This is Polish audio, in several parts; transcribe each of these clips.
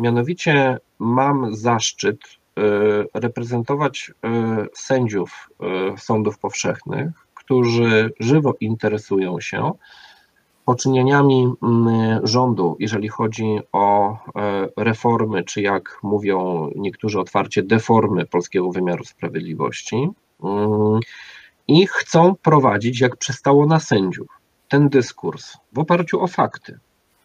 Mianowicie mam zaszczyt reprezentować sędziów sądów powszechnych, którzy żywo interesują się poczynieniami rządu, jeżeli chodzi o reformy, czy jak mówią niektórzy otwarcie, deformy polskiego wymiaru sprawiedliwości i chcą prowadzić, jak przystało na sędziów, ten dyskurs w oparciu o fakty.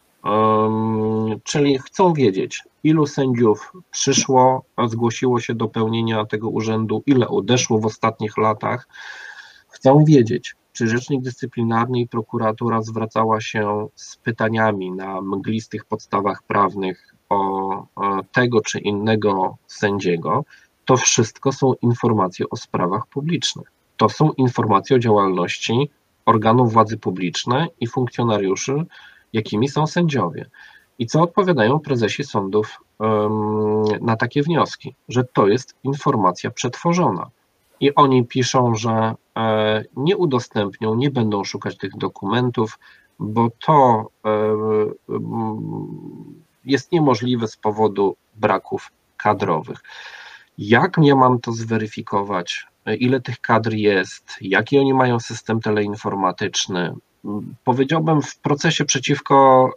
Czyli chcą wiedzieć, ilu sędziów przyszło, zgłosiło się do pełnienia tego urzędu, ile odeszło w ostatnich latach. Chcą wiedzieć, czy rzecznik dyscyplinarny i prokuratura zwracała się z pytaniami na mglistych podstawach prawnych o tego czy innego sędziego. To wszystko są informacje o sprawach publicznych. To są informacje o działalności organów władzy publicznej i funkcjonariuszy, jakimi są sędziowie. I co odpowiadają prezesi sądów na takie wnioski? Że to jest informacja przetworzona. I oni piszą, że nie udostępnią, nie będą szukać tych dokumentów, bo to jest niemożliwe z powodu braków kadrowych. Jak ja mam to zweryfikować? Ile tych kadr jest? Jaki oni mają system teleinformatyczny? Powiedziałbym, w procesie przeciwko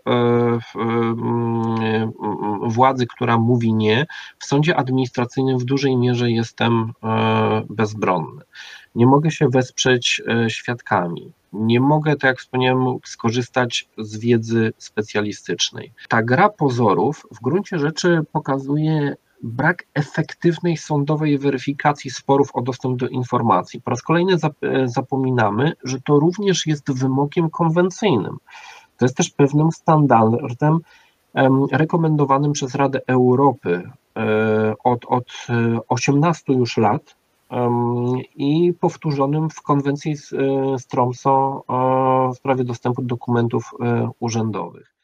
władzy, która mówi nie, w sądzie administracyjnym w dużej mierze jestem bezbronny. Nie mogę się wesprzeć świadkami. Nie mogę, tak jak wspomniałem, skorzystać z wiedzy specjalistycznej. Ta gra pozorów w gruncie rzeczy pokazuje brak efektywnej sądowej weryfikacji sporów o dostęp do informacji. Po raz kolejny zapominamy, że to również jest wymogiem konwencyjnym. To jest też pewnym standardem rekomendowanym przez Radę Europy od 18 już lat i powtórzonym w konwencji z Tromsø w sprawie dostępu do dokumentów urzędowych.